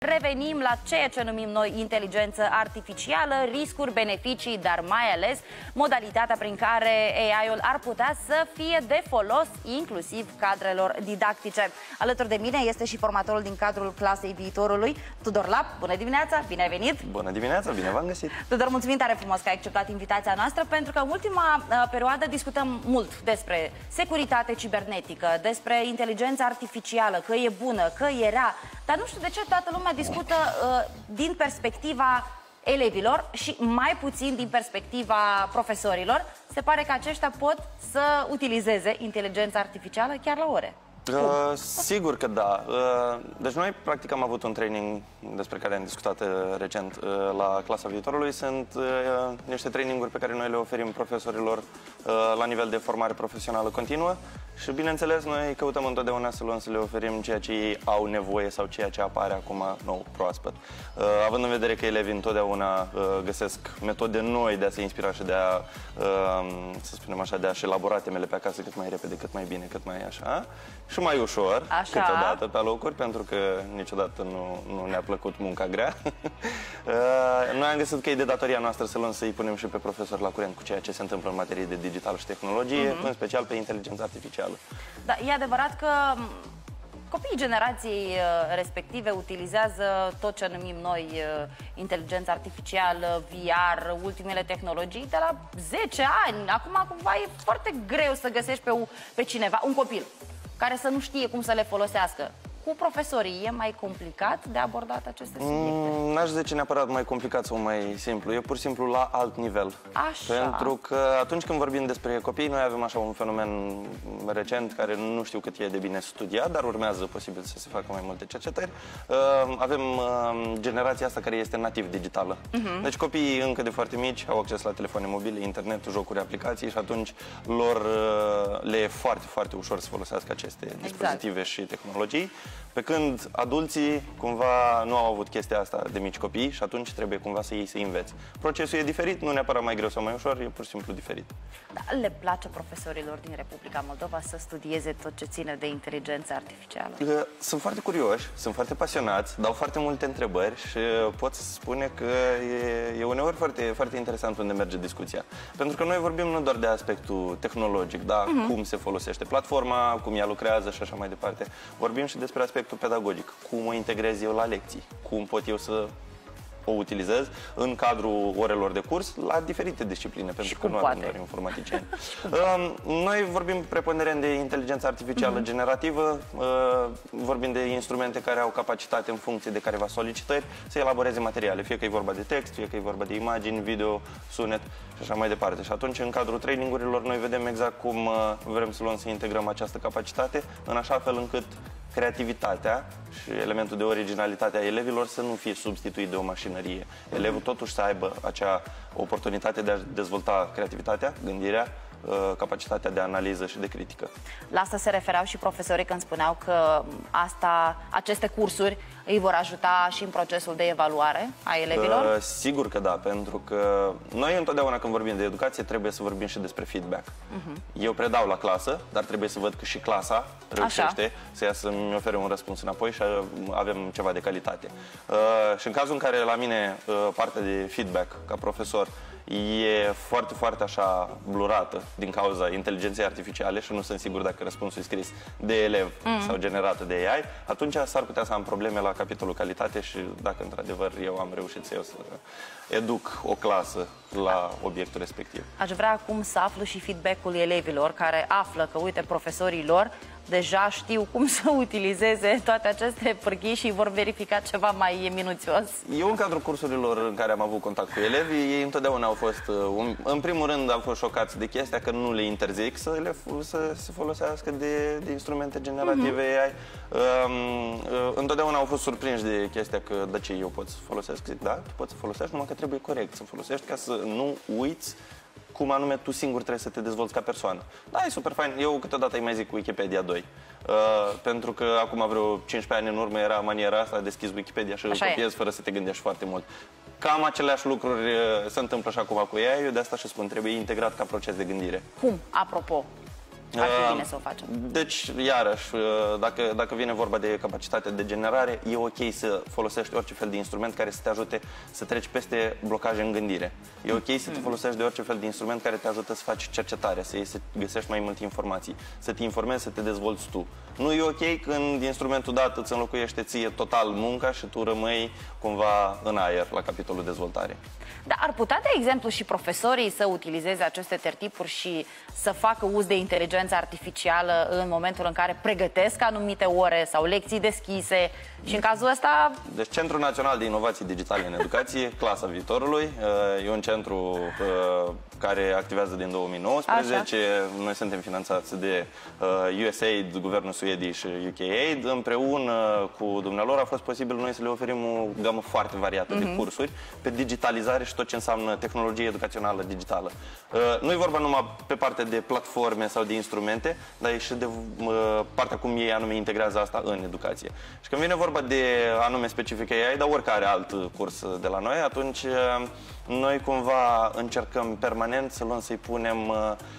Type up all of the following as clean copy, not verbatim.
revenim la ceea ce numim noi inteligență artificială, riscuri, beneficii, dar mai ales modalitatea prin care AI-ul ar putea să fie de folos inclusiv cadrelor didactice. Alături de mine este și formatorul din cadrul clasei viitorului, Tudor Lap. Bună dimineața, bine ai venit! Bună dimineața, bine v-am găsit! Tudor, mulțumim tare frumos că ai acceptat invitația noastră, pentru că în ultima perioadă discutăm mult despre securitate cibernetică, despre inteligența artificială, că e bună, că e rea, dar nu știu de ce toată lumea discută din perspectiva elevilor și mai puțin din perspectiva profesorilor. Se pare că aceștia pot să utilizeze inteligența artificială chiar la ore. Sigur că da. Deci noi practic am avut un training despre care am discutat recent la clasa viitorului. Sunt niște traininguri pe care noi le oferim profesorilor la nivel de formare profesională continuă și bineînțeles noi căutăm întotdeauna să luăm să le oferim ceea ce ei au nevoie sau ceea ce apare acum nou, proaspăt. Având în vedere că elevii întotdeauna găsesc metode noi de a se inspira și de a, să spunem așa, de a-și elabora temele pe acasă cât mai repede, cât mai bine, cât mai așa și mai ușor, câteodată pe locuri, pentru că niciodată nu ne-a plăcut munca grea. Noi am găsit că e de datoria noastră să luăm să-i punem și pe profesori la curent cu ceea ce se întâmplă în materie de digital și tehnologie, în special pe inteligența artificială. Da, e adevărat că copiii generației respective utilizează tot ce numim noi inteligența artificială, VR, ultimele tehnologii de la 10 ani. Acum cumva e foarte greu să găsești pe cineva, un copil, care să nu știe cum să le folosească. Cu profesorii e mai complicat de abordat aceste subiecte? N-aș zice neapărat mai complicat sau mai simplu, e pur și simplu la alt nivel. Așa. Pentru că atunci când vorbim despre copii, noi avem așa un fenomen recent care nu știu cât e de bine studiat, dar urmează posibil să se facă mai multe cercetări. Avem generația asta care este nativ digitală. Deci copiii încă de foarte mici au acces la telefoane mobile, internet, jocuri, aplicații și atunci lor le e foarte, foarte ușor să folosească aceste dispozitive și tehnologii. Pe când adulții cumva nu au avut chestia asta de mici copii și atunci trebuie cumva să ei să înveți. Procesul e diferit, nu neapărat mai greu sau mai ușor, e pur și simplu diferit. Da, le place profesorilor din Republica Moldova să studieze tot ce ține de inteligență artificială? Sunt foarte curioși, sunt foarte pasionați, dau foarte multe întrebări și pot spune că e uneori foarte, foarte interesant unde merge discuția. Pentru că noi vorbim nu doar de aspectul tehnologic, da? Cum se folosește platforma, cum ea lucrează și așa mai departe. Vorbim și despre aspectul pedagogic, cum o integrez eu la lecții, cum pot eu să o utilizez în cadrul orelor de curs la diferite discipline, pentru că nu avem doar informaticieni. Noi vorbim preponderent de inteligență artificială generativă, vorbim de instrumente care au capacitate în funcție de careva solicitări să elaboreze materiale, fie că e vorba de text, fie că e vorba de imagini, video, sunet și așa mai departe. Și atunci, în cadrul trainingurilor, noi vedem exact cum vrem să luăm să integrăm această capacitate, în așa fel încât creativitatea și elementul de originalitate a elevilor să nu fie substituit de o mașinărie. Elevul totuși să aibă acea oportunitate de a dezvolta creativitatea, gândirea, capacitatea de analiză și de critică. La asta se refereau și profesorii când spuneau că aceste cursuri îi vor ajuta și în procesul de evaluare a elevilor? Sigur că da, pentru că noi întotdeauna când vorbim de educație trebuie să vorbim și despre feedback. Eu predau la clasă, dar trebuie să văd că și clasa reușește să ia să-mi ofere un răspuns înapoi și avem ceva de calitate. Și în cazul în care la mine partea de feedback ca profesor e foarte, foarte așa blurată din cauza inteligenței artificiale și nu sunt sigur dacă răspunsul e scris de elev sau generat de AI, atunci s-ar putea să am probleme la capitolul calitate și dacă într-adevăr eu am reușit să educ o clasă la obiectul respectiv. Aș vrea acum să aflu și feedback-ul elevilor care află că, uite, profesorii lor deja știu cum să utilizeze toate aceste pârghii și vor verifica ceva mai minuțios. Eu, în cadrul cursurilor în care am avut contact cu elevii, ei întotdeauna au fost, în primul rând, au fost șocați de chestia că nu le interzic să se folosească de instrumente generative AI. Întotdeauna au fost surprinși de chestia că, de ce eu pot să folosesc? Zic, da, tu poți să folosești, numai că trebuie corect să folosești ca să nu uiți cum anume tu singur trebuie să te dezvolți ca persoană. Da, e super fain. Eu câteodată îi mai zic Wikipedia 2. Pentru că acum vreo 15 ani în urmă era maniera asta, deschizi Wikipedia și îl copiezi fără să te gândești foarte mult. Cam aceleași lucruri se întâmplă și acum cu ea. Eu de asta și spun, trebuie integrat ca proces de gândire. Cum, apropo? ar fi bine să o facem? Deci, iarăși, dacă vine vorba de capacitate de generare, e ok să folosești orice fel de instrument care să te ajute să treci peste blocaje în gândire. E ok să te folosești de orice fel de instrument care te ajută să faci cercetare, să găsești mai multe informații, să te informezi, să te dezvolți tu. Nu e ok când instrumentul dat îți înlocuiește ție total munca și tu rămâi cumva în aer la capitolul dezvoltare. Dar ar putea, de exemplu, și profesorii să utilizeze aceste tertipuri și să facă uz de inteligență artificială în momentul în care pregătesc anumite ore sau lecții deschise și în cazul ăsta... Deci Centrul Național de Inovații Digitale în Educație, clasa viitorului, e un centru care activează din 2019. Așa. Noi suntem finanțați de USAID, Guvernul Suediei și UKAID. Împreună cu dumnealor a fost posibil noi să le oferim o gamă foarte variată de cursuri pe digitalizare și tot ce înseamnă tehnologie educațională digitală. Nu e vorba numai pe partea de platforme sau de instrumente, dar e și de partea cum ei anume integrează asta în educație. Și când vine vorba de anume specific AI, dar oricare alt curs de la noi, atunci noi cumva încercăm permanent să luăm, să-i punem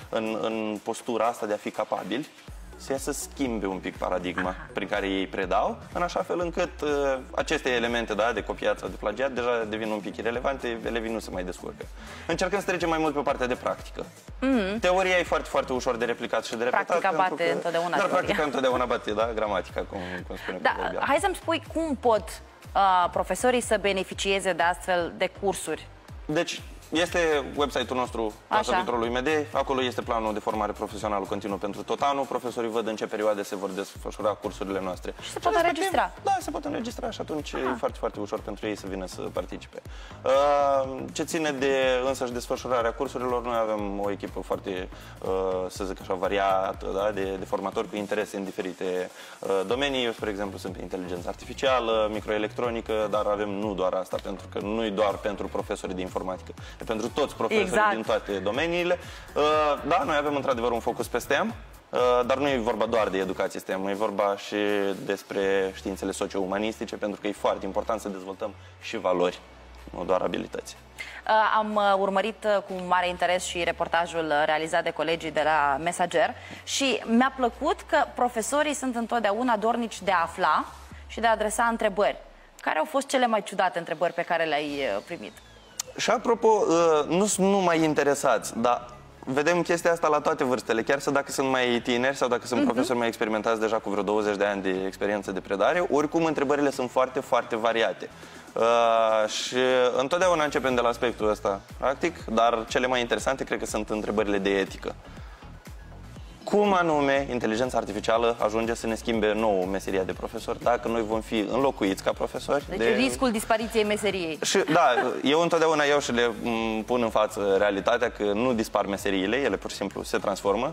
în postura asta de a fi capabili, să schimbe un pic paradigma prin care ei predau, în așa fel încât aceste elemente de copiat sau de plagiat deja devin un pic irelevante, elevii nu se mai descurcă. Încercăm să trecem mai mult pe partea de practică. Teoria e foarte, foarte ușor de replicat și de repetat. Practica bate întotdeauna teoria. Practica întotdeauna bate, gramatica, cum spune. Hai să-mi spui cum pot profesorii să beneficieze de astfel de cursuri. Deci, este website-ul nostru, Clasa Viitorului MD, acolo este planul de formare profesională continuă pentru tot anul. Profesorii văd în ce perioade se vor desfășura cursurile noastre. Și se pot înregistra. Da, se pot înregistra și atunci e foarte, foarte ușor pentru ei să vină să participe. Ce ține de însăși desfășurarea cursurilor, noi avem o echipă foarte, să zic așa, variată, de formatori cu interese în diferite domenii. Eu, spre exemplu, sunt pe inteligență artificială, microelectronică, dar avem nu doar asta, pentru că nu e doar pentru profesorii de informatică. Pentru toți profesorii din toate domeniile. Da, noi avem într-adevăr un focus pe STEM, dar nu e vorba doar de educație STEM, e vorba și despre științele socio-umanistice, pentru că e foarte important să dezvoltăm și valori, nu doar abilități. Am urmărit cu mare interes și reportajul realizat de colegii de la Mesager și mi-a plăcut că profesorii sunt întotdeauna dornici de a afla și de a adresa întrebări. Care au fost cele mai ciudate întrebări pe care le-ai primit? Și apropo, nu sunt numai interesați, dar vedem chestia asta la toate vârstele, chiar dacă sunt mai tineri sau dacă sunt profesori mai experimentați deja cu vreo 20 de ani de experiență de predare, oricum întrebările sunt foarte, foarte variate. Și întotdeauna începem de la aspectul ăsta practic, dar cele mai interesante cred că sunt întrebările de etică. Cum anume inteligența artificială ajunge să ne schimbe nouă meseria de profesor dacă noi vom fi înlocuiți ca profesori? Deci riscul dispariției meseriei. Și, da, eu întotdeauna și le pun în față realitatea că nu dispar meseriile, ele pur și simplu se transformă.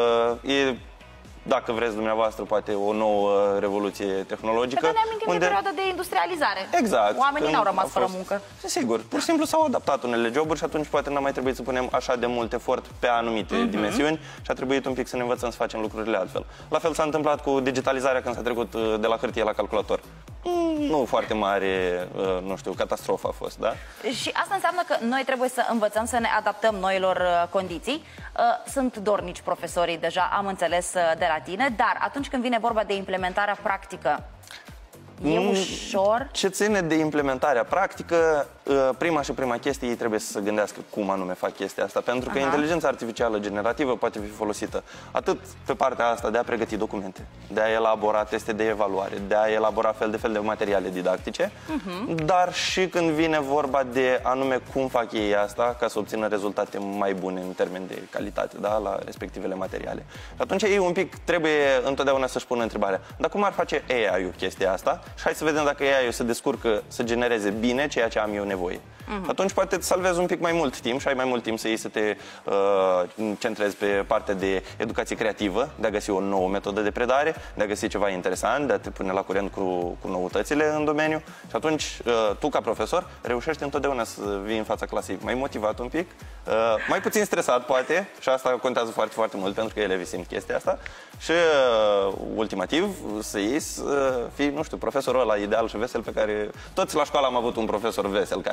Dacă vreți dumneavoastră, poate o nouă revoluție tehnologică. Dar ne amintim de perioada de industrializare. Exact. Oamenii n-au rămas fără muncă. Sigur. Pur și simplu s-au adaptat unele joburi și atunci poate n-a mai trebuit să punem așa de mult efort pe anumite dimensiuni și a trebuit un pic să ne învățăm să facem lucrurile altfel. La fel s-a întâmplat cu digitalizarea când s-a trecut de la hârtie la calculator. Nu foarte mare, nu știu, catastrofă a fost, da? Și asta înseamnă că noi trebuie să învățăm să ne adaptăm noilor condiții. Sunt dornici profesorii, deja am înțeles de la tine, dar atunci când vine vorba de implementarea practică, e ușor? Ce ține de implementarea practică, prima chestie, ei trebuie să se gândească cum anume fac chestia asta, pentru că inteligența artificială generativă poate fi folosită atât pe partea asta de a pregăti documente, de a elabora teste de evaluare, de a elabora fel de materiale didactice, dar și când vine vorba de anume cum fac ei asta ca să obțină rezultate mai bune în termen de calitate, da, la respectivele materiale. Și atunci ei un pic trebuie întotdeauna să-și pună întrebarea, dar cum ar face AI-ul chestia asta? Și hai să vedem dacă AI-ul se descurcă să genereze bine ceea ce am eu nevoie. Atunci poate îți salvezi un pic mai mult timp și ai mai mult timp să iei să te centrezi pe partea de educație creativă, de a găsi o nouă metodă de predare, de a găsi ceva interesant, de a te pune la curent cu noutățile în domeniu. Și atunci tu ca profesor reușești întotdeauna să vii în fața clasei mai motivat un pic, mai puțin stresat poate, și asta contează foarte, foarte mult pentru că elevii simt chestia asta. Și ultimativ să iei să fii, nu știu, profesorul ăla ideal și vesel pe care toți la școală am avut un profesor vesel care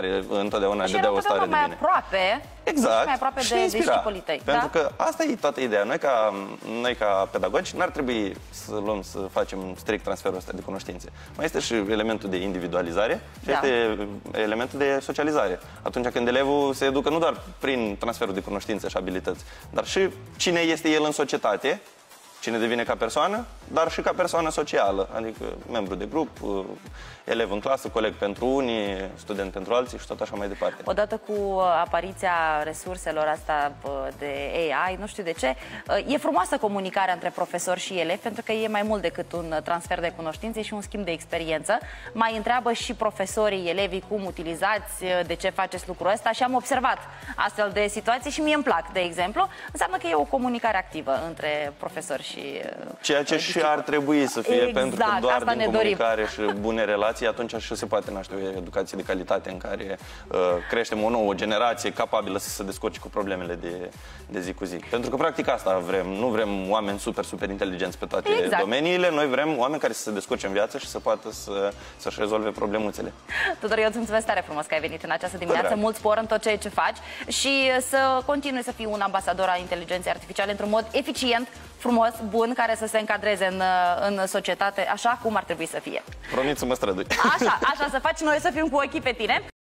întotdeauna și dădea o stare de mai bine. aproape, Exact. mai aproape Și de inspira. discipolii tăi. Pentru Da? că asta e toată ideea. Noi ca pedagogi n-ar trebui să facem strict transferul ăsta de cunoștințe. Mai este și elementul de individualizare și Da. este elementul de socializare. Atunci când elevul se educă nu doar prin transferul de cunoștințe și abilități, dar și cine este el în societate, cine devine ca persoană, dar și ca persoană socială, adică membru de grup, elev în clasă, coleg pentru unii, student pentru alții și tot așa mai departe. Odată cu apariția resurselor asta de AI, nu știu de ce, e frumoasă comunicarea între profesori și elevi, pentru că e mai mult decât un transfer de cunoștințe și un schimb de experiență. Mai întreabă și profesorii, elevii, cum utilizați, de ce faceți lucrul ăsta și am observat astfel de situații și mie îmi plac, de exemplu. Înseamnă că e o comunicare activă între profesori și ceea ce și ar trebui să fie, Exact, pentru că doar asta din ne comunicare și bune relații, atunci și se poate naște o educație de calitate în care creștem o nouă generație capabilă să se descurce cu problemele de zi cu zi. Pentru că practic asta vrem. Nu vrem oameni super inteligenți pe toate domeniile, noi vrem oameni care să se descurce în viață și să poată să-și rezolve problemuțele. Tudor, eu îți mulțumesc tare frumos că ai venit în această dimineață, mult spor în tot ceea ce faci și să continui să fii un ambasador al inteligenței artificiale într-un mod eficient, frumos, bun, care să se încadreze în societate așa cum ar trebui să fie. Promit să mă strădui. Așa să faci, noi să fim cu ochii pe tine.